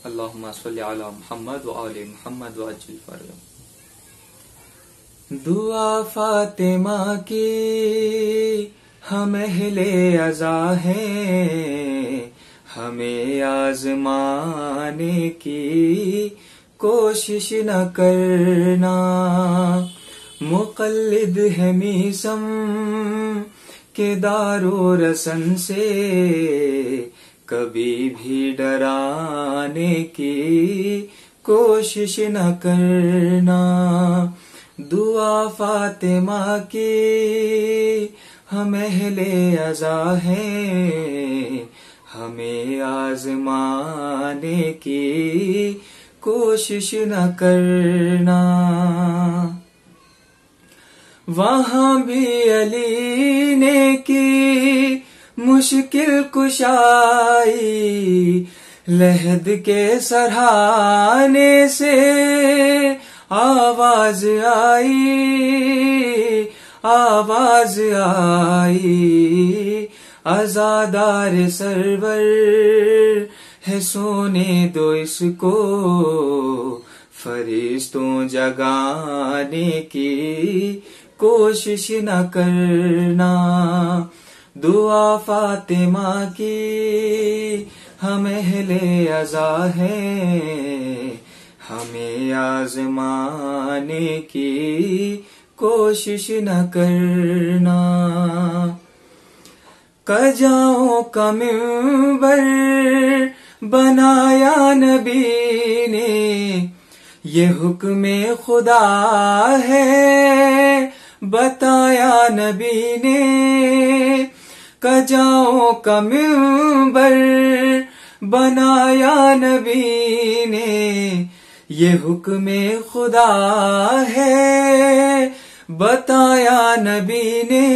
اللہم صلی علی محمد وآل محمد وعجل فرجہم۔ دعا فاطمہ کی ہم اہل عزا ہیں، ہمیں آزمانے کی کوشش نہ کرنا، مقلد ہے میثم کے دار و رسن سے، کبھی بھی ڈرانے کی کوشش نہ کرنا۔ دعا فاطمہ کی ہم اہل عزا ہیں، ہمیں آزمانے کی کوشش نہ کرنا۔ وہاں بھی علی نے کی مشکل کشائی، لحد کے سرہانے سے آواز آئی، عزادار سرور ہے سونے دو اس کو، فرشتوں جگانے کی کوشش نہ کرنا۔ دعا فاطمہ کی ہم اہل عزا ہیں، ہمیں آزمانے کی کوشش نہ کرنا۔ کجاؤں کا منبر بنایا نبی نے، یہ حکم خدا ہے بتایا نبی نے۔ کجاؤں کا منبر بنایا نبی نے، یہ حکم خدا ہے بتایا نبی نے،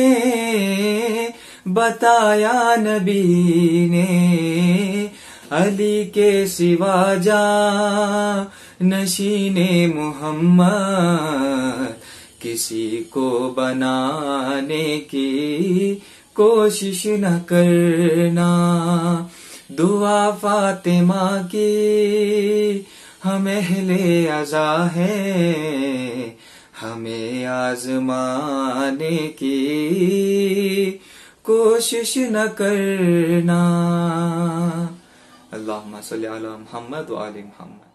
بتایا نبی نے۔ علی کے سوا جاں نشین محمد کسی کو بنانے کی کوشش نہ کرنا۔ دعا فاطمہ کی ہم اہل عزا ہیں، ہمیں آزمانے کی کوشش نہ کرنا۔ اللہم صلی علی محمد وآل محمد۔